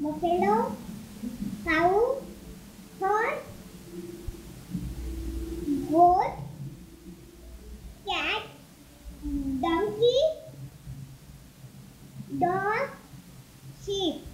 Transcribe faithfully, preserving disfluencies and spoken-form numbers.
buffalo, cow, horse, goat, cat, donkey, dog, sheep.